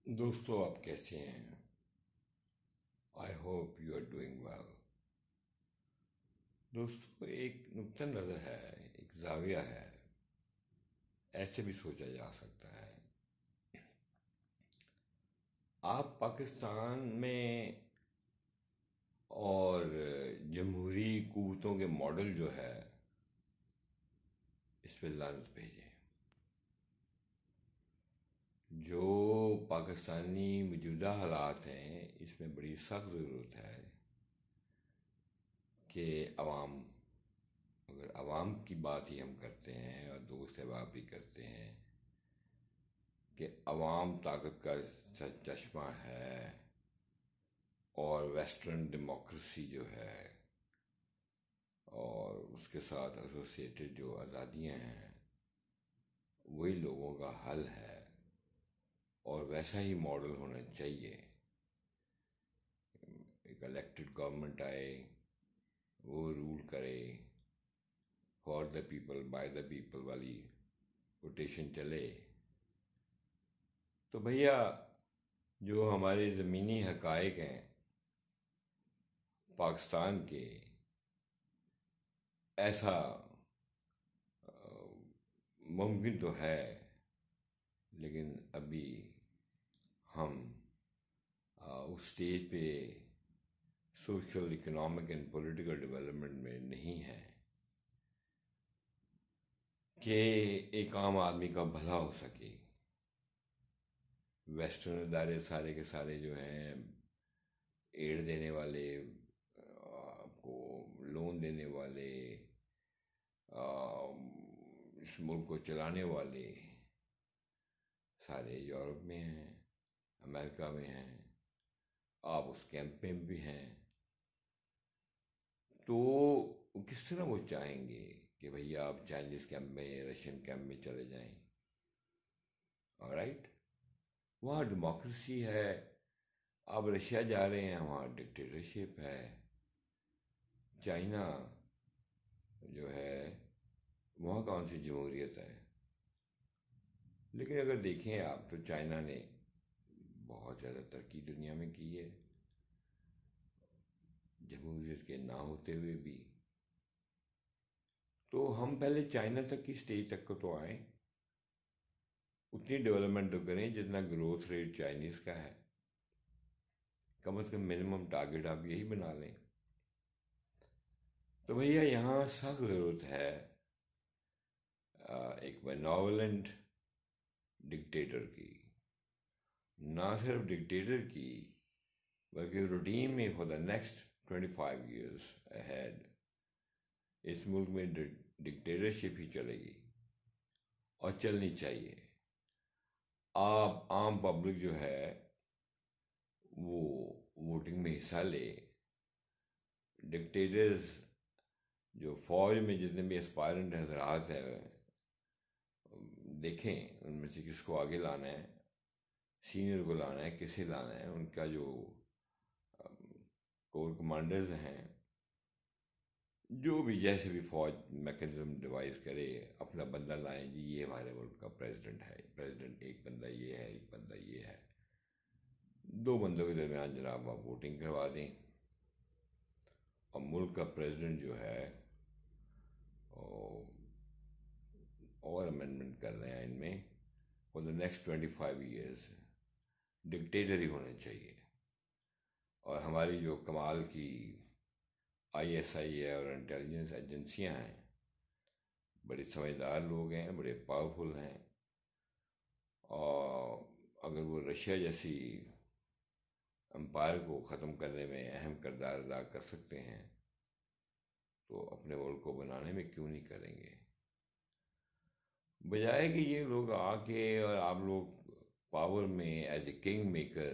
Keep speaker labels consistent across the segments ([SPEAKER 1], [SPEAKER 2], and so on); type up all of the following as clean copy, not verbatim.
[SPEAKER 1] दोस्तों, आप कैसे हैं? I hope you are doing well. दोस्तों, एक नुक्ता नज़र है, एक जाविया है। ऐसे भी सोचा जा सकता है। आप पाकिस्तान में और जमहूरी कुव्वतों के मॉडल जो है, इस पे लानत भेजें। जो पाकिस्तानी मौजूदा हालात हैं, इसमें बड़ी सख्त ज़रूरत है कि अगर अवाम की बात ही हम करते हैं और दोस्त अहबाब भी करते हैं कि अवाम ताकत का चश्मा है और वेस्टर्न डेमोक्रेसी जो है और उसके साथ एसोसिएटेड जो आज़ादियाँ हैं वही लोगों का हल है और वैसा ही मॉडल होना चाहिए। एक इलेक्टेड गवर्नमेंट आए, वो रूल करे, for the people by the people वाली कोटेशन चले तो भैया जो हमारे ज़मीनी हकायक हैं पाकिस्तान के, ऐसा मुमकिन तो है, लेकिन अभी हम उस स्टेज पे social, economic and political development में नहीं है कि एक आम आदमी का भला हो सके। वेस्टर्न इदारे सारे के सारे जो हैं, एड देने वाले, आपको लोन देने वाले, इस मुल्क को चलाने वाले सारे यूरोप में हैं, अमेरिका में हैं, आप उस कैंप में भी हैं। तो किस तरह वो चाहेंगे कि भैया आप चाइनीज कैंप में, रशियन कैंप में चले जाएं? ऑलराइट, वहाँ डेमोक्रेसी है। आप रशिया जा रहे हैं, वहाँ डिक्टेटरशिप है। चाइना जो है, वहाँ कौन सी जमहूरियत है? लेकिन अगर देखें आप तो चाइना ने बहुत ज़्यादा तरक्की दुनिया में की है, जमहूरियत के ना होते हुए भी। तो हम पहले चाइना तक की स्टेज तक को तो आए, उतनी डेवलपमेंट तो करें जितना ग्रोथ रेट चाइनीज का है। कम से कम मिनिमम टारगेट आप यही बना लें। तो भैया यहाँ सख्त ज़रूरत है एक बेनवोलेंट डिक्टेटर की। ना सिर्फ डिक्टेटर की, बल्कि रूटीन में for the next 25 years ahead इस मुल्क में डिक्टेटरशिप ही चलेगी और चलनी चाहिए। आप आम पब्लिक जो है वो वोटिंग में हिस्सा ले। डिक्टेटर्स जो फौज में जितने भी एस्पायरेंट हजरात हैं, देखें उनमें से किसको आगे लाना है, सीनियर को लाना है, किसे लाना है। उनका जो कोर कमांडर्स हैं, जो भी जैसे भी फौज मैकेनिज्म डिवाइस करे, अपना बंदा लाएं। जी ये हमारे मुल्क का प्रेसिडेंट है, प्रेसिडेंट एक बंदा ये है, एक बंदा ये है, दो बंदों के दरमियान जनाब आप वोटिंग करवा दें और मुल्क का प्रेसिडेंट जो है और अमेंडमेंट कर रहे हैं इनमें for the next 25 years dictator ही होने चाहिए। और हमारी जो कमाल की ISI है और इंटेलिजेंस एजेंसियां हैं, बड़े समझदार लोग हैं, बड़े पावरफुल हैं। और अगर वो रशिया जैसी एम्पायर को ख़त्म करने में अहम किरदार अदा कर सकते हैं तो अपने मुल्क को बनाने में क्यों नहीं करेंगे? बजाय कि ये लोग आके और आप लोग पावर में एज ए किंग मेकर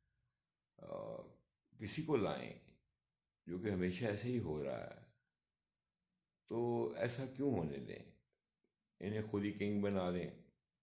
[SPEAKER 1] किसी को लाएं, जो कि हमेशा ऐसे ही हो रहा है, तो ऐसा क्यों होने दें? इन्हें खुद ही किंग बना दें।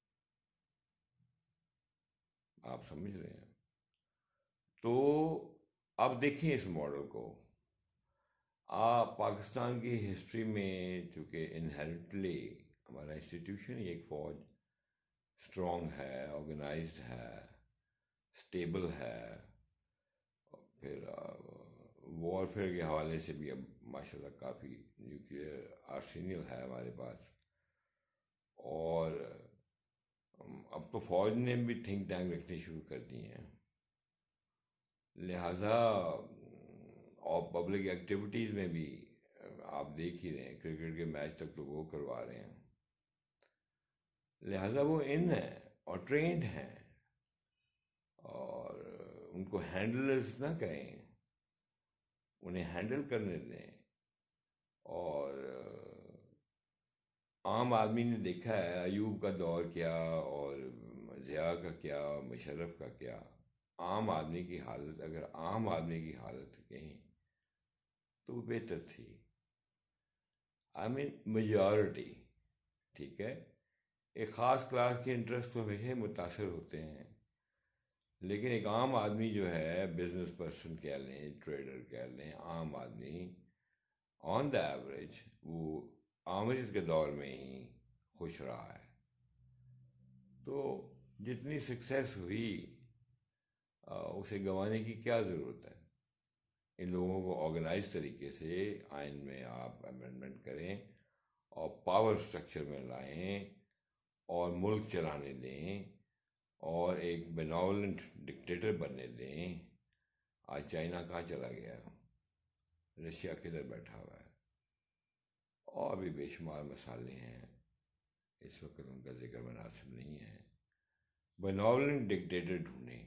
[SPEAKER 1] आप समझ रहे हैं? तो आप देखिए इस मॉडल को। आप पाकिस्तान की हिस्ट्री में, चूँकि इनहेरिटली हमारा इंस्टीट्यूशन ही एक फ़ौज स्ट्रॉन्ग है, ऑर्गेनाइज्ड है, स्टेबल है। फिर वॉरफेयर के हवाले से भी अब माशाल्लाह काफ़ी न्यूक्लियर आर्सेनल है हमारे पास। और अब तो फौज ने भी थिंक टैंक रखने शुरू कर दिए हैं, लिहाजा और पब्लिक एक्टिविटीज़ में भी आप देख ही रहे हैं, क्रिकेट के मैच तक तो वो करवा रहे हैं। लिहाजा वो इन है और ट्रेंड हैं, और उनको हैंडलर्स ना कहें, उन्हें हैंडल करने दें। और आम आदमी ने देखा है अयूब का दौर क्या और ज़िया का क्या, मुशर्रफ का क्या। आम आदमी की हालत, अगर आम आदमी की हालत कहें तो वो बेहतर थी। आई मीन मेजॉरिटी, ठीक है, एक ख़ास क्लास के इंटरेस्ट तो हमेशा मुतासर होते हैं, लेकिन एक आम आदमी जो है, बिजनेस पर्सन कह लें, ट्रेडर कह लें, आम आदमी ऑन द एवरेज वो आमरीत के दौर में ही खुश रहा है। तो जितनी सक्सेस हुई उसे गंवाने की क्या ज़रूरत है। इन लोगों को ऑर्गेनाइज तरीके से आइन में आप अमेंडमेंट करें और पावर स्ट्रक्चर में लाएं और मुल्क चलाने दें और एक बेनवलेंट डिक्टेटर बनने दें। आज चाइना कहाँ चला गया, रशिया किधर बैठा हुआ है, और भी बेशुमार मसाले हैं, इस वक्त उनका जिक्र मुनासिब नहीं है। बेनवलेंट डिक्टेटर ढूंढें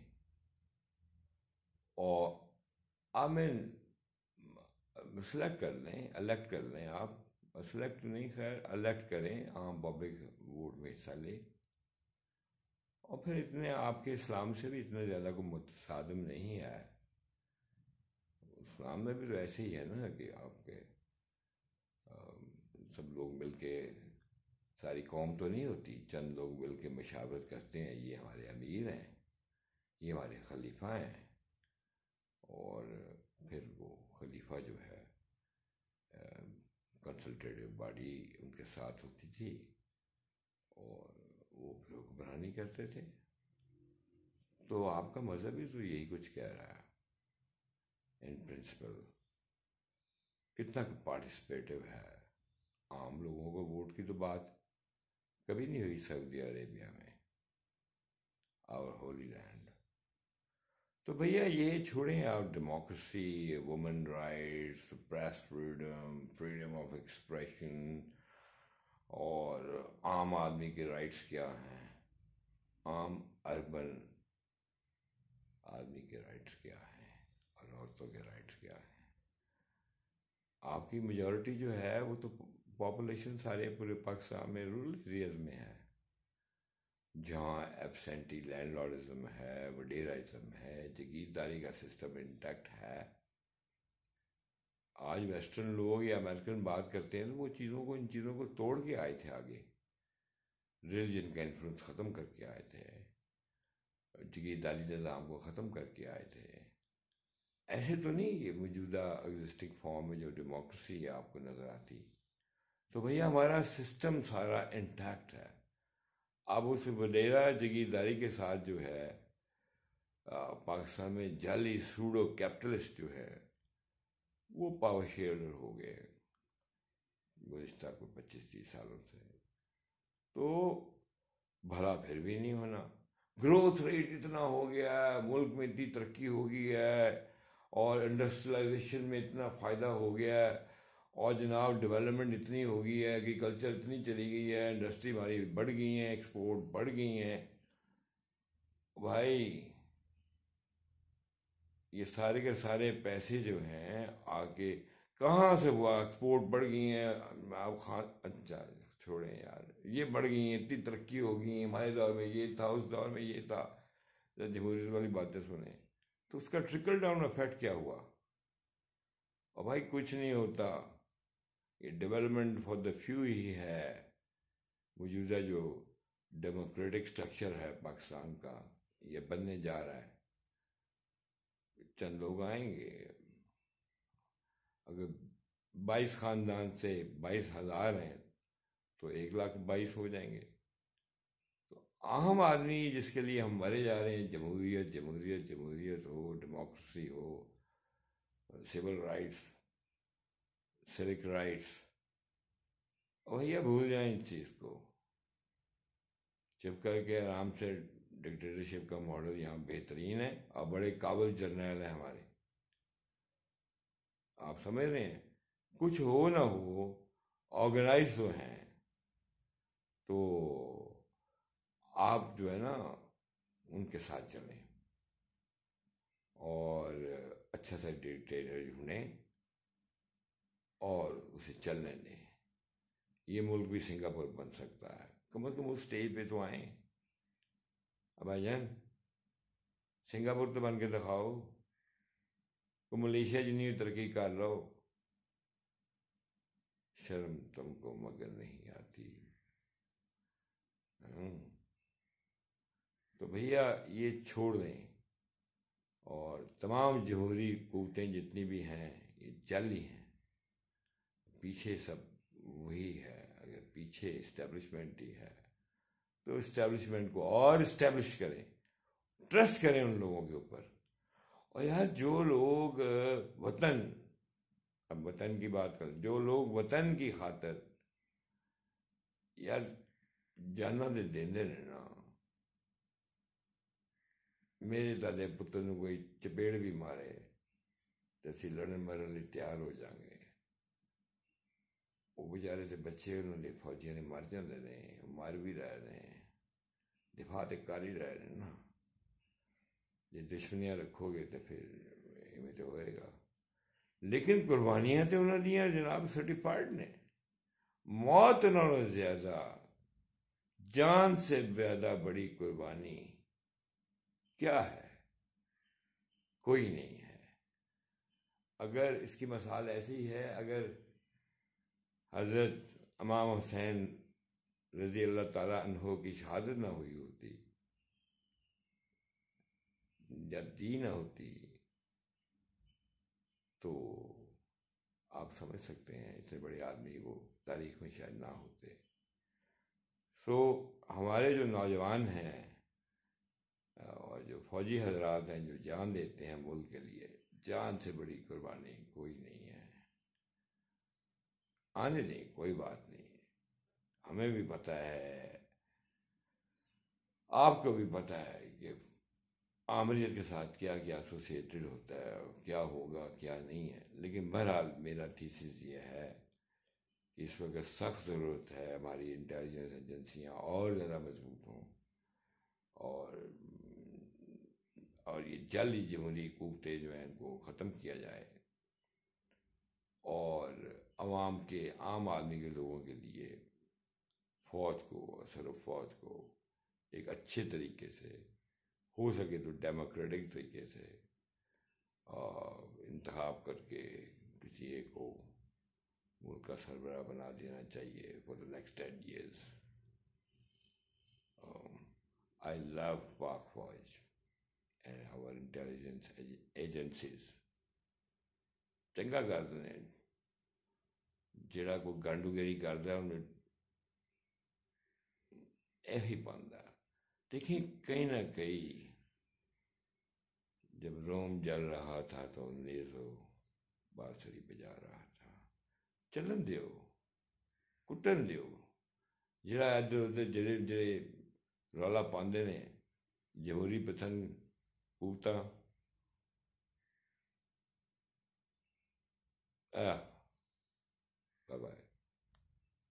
[SPEAKER 1] और आमीन सेलेक्ट कर लें, इलेक्ट कर लें। आप सेलेक्ट नहीं, खैर इलेक्ट करें, आम पब्लिक वोट में हिस्सा ले। और फिर इतने आपके इस्लाम से भी इतना ज़्यादा को मुतसादिम नहीं है। इस्लाम में भी तो ऐसे ही है ना कि आपके सब लोग मिलके, सारी कौम तो नहीं होती, चंद लोग मिल के मशावरत करते हैं, ये हमारे अमीर हैं, ये हमारे खलीफा हैं, और फिर वो खलीफा जो है कंसल्टेटिव बॉडी उनके साथ होती थी और वो फिर हुक्मरानी करते थे। तो आपका मज़हब भी तो यही कुछ कह रहा है इन प्रिंसिपल। कितना पार्टिसिपेटिव है, आम लोगों को वोट की तो बात कभी नहीं हुई सऊदी अरेबिया में, आवर होली लैंड। तो भैया ये छोड़ें आप, democracy, women rights, press freedom, freedom of expression, और आम आदमी के राइट्स क्या हैं, आम अर्बन आदमी के राइट्स क्या हैं, और औरतों के राइट्स क्या हैं। आपकी मेजॉरिटी जो है वो तो पॉपुलेशन सारे पूरे पाकिस्तान में रूरल एरियाज में है, जहाँ एब्सेंटी लैंडलॉर्डिज्म है, वडेराइज्म है, जागीरदारी का सिस्टम इंटैक्ट है। आज वेस्टर्न लोग या अमेरिकन बात करते हैं तो वो चीज़ों को, इन चीज़ों को तोड़ के आए थे आगे, रिलीजन का इन्फ्लुएंस ख़त्म करके आए थे, जागीरदारी निज़ाम को ख़त्म करके आए थे। ऐसे तो नहीं ये मौजूदा एग्जिस्टिंग फॉर्म में जो डेमोक्रेसी है आपको नज़र आती। तो भैया हमारा सिस्टम सारा इंटैक्ट है। अब उस वडेरा जागीरदारी के साथ जो है पाकिस्तान में जाली सूडो कैपिटलिस्ट जो है वो पावर शेयर हो गए गुज़िश्ता को 25-30 सालों से। तो भला फिर भी नहीं होना। ग्रोथ रेट इतना हो गया है, मुल्क में इतनी तरक्की हो गई है, और इंडस्ट्रियलाइजेशन में इतना फ़ायदा हो गया है, और जनाब डेवलपमेंट इतनी हो गई है, एग्रीकल्चर इतनी चली गई है, इंडस्ट्री हमारी बढ़ गई हैं, एक्सपोर्ट बढ़ गई हैं। भाई ये सारे के सारे पैसे जो हैं आके कहाँ से हुआ, एक्सपोर्ट बढ़ गई हैं आप अच्छा छोड़ें यार, ये बढ़ गई हैं, इतनी तरक्की हो गई है, हमारे दौर में ये था, उस दौर में ये था, जमहूरियत वाली बातें सुने तो उसका ट्रिकल डाउन इफेक्ट क्या हुआ। और भाई कुछ नहीं होता, ये डेवलपमेंट फॉर द फ्यू ही है। मौजूदा जो डेमोक्रेटिक स्ट्रक्चर है पाकिस्तान का, ये बनने जा रहा है। चंद लोग आएंगे, अगर 22 ख़ानदान से 22,000 हैं तो 1,22,000 हो जाएंगे। तो आम आदमी जिसके लिए हम मरे जा रहे हैं, जमहूरियत जमहूरियत जमहूरियत हो, डेमोक्रेसी हो, सिविल राइट्स, सिविक राइट्स, भैया भूल जाएं इस चीज़ को। चुप करके आराम से, डिक्टेटरशिप का मॉडल यहाँ बेहतरीन है और बड़े काबिल जर्नैल हैं हमारे। आप समझ रहे हैं, कुछ हो ना हो, ऑर्गेनाइज तो हैं, तो आप जो है ना उनके साथ चलें और अच्छा सा डिक्टेटर ढूंढें और उसे चलने दें। ये मुल्क भी सिंगापुर बन सकता है, कम से कम उस स्टेज पे तो आए। अब भाईजान, सिंगापुर तो बन के दिखाओ, को मलेशिया जितनी तरक्की कर लो, शर्म तुमको मगर नहीं आती। तो भैया ये छोड़ दें, और तमाम जमहूरी कुव्वतें जितनी भी हैं ये जाली हैं, पीछे सब वही है। अगर पीछे इस्टेब्लिशमेंट ही है तो इस्टेब्लिशमेंट को और इस्टेब्लिश करें, ट्रस्ट करें उन लोगों के ऊपर। और यार जो लोग वतन, अब वतन की बात करें, जो लोग वतन की खातर यार जाना दे देंदे ने ना, मेरे दादे पुत्र ਨੂੰ कोई चपेड़ भी मारे तो ਅਸੀਂ लड़न मरन ਲਈ ਤਿਆਰ हो जाएंगे। वो बेचारे से बच्चे उन्होंने फौजियों ने मर जाते ने, मर भी रहे ने, दिफा तो कर ही रहे ने ना। जे दुश्मनियां रखोगे तो फिर इवें तो होएगा। लेकिन कुर्बानियां तो उन्होंने जनाब सर्टिफाइड ने। मौत नालों ज्यादा, जान से ज्यादा बड़ी कुर्बानी क्या है? कोई नहीं है। अगर इसकी मिसाल ऐसी है, अगर हजरत इमाम हुसैन रजी अल्लाह ताला अन्हो की शहादत ना हुई होती या दी ना होती, तो आप समझ सकते हैं इतने बड़े आदमी वो तारीख में शायद ना होते। सो हमारे जो नौजवान हैं और जो फौजी हजरात हैं जो जान देते हैं मुल्क के लिए, जान से बड़ी कुर्बानी कोई नहीं है। आने नहीं, कोई बात नहीं, हमें भी पता है, आपको भी पता है कि आमरीत के साथ क्या क्या एसोसिएटेड होता है, क्या होगा क्या नहीं है। लेकिन बहरहाल मेरा थीसिस ये है कि इस वक्त सख्त ज़रूरत है हमारी इंटेलिजेंस एजेंसियाँ और ज़्यादा मजबूत हों, और ये जाली जमहूरी कुव्वतें जो हैं इनको ख़त्म किया जाए, और आवाम के, आम आदमी के लोगों के लिए फ़ौज को, सिर्फ फ़ौज को एक अच्छे तरीके से, हो सके तो डेमोक्रेटिक तरीके से इंतखाब करके किसी एक को मुल्क का सरबराह बना देना चाहिए for the next 10 years। I love Pak Fauj and our intelligence agencies। चंगा करते हैं, ਜਿਹੜਾ कोई गंडूगिरी करता है उन्हें यही पाता। देखिए कहीं ना कहीं जब रोम जल रहा था तो नेज़ो बांसुरी बजा रहा था। चलन दियो, कुटन दियो, ਜਿਹੜਾ ਇੱਧਰ ਉੱਧਰ ਜਿਹੜੇ रौला पाते ने जमहूरी पसंद कुव्वतां,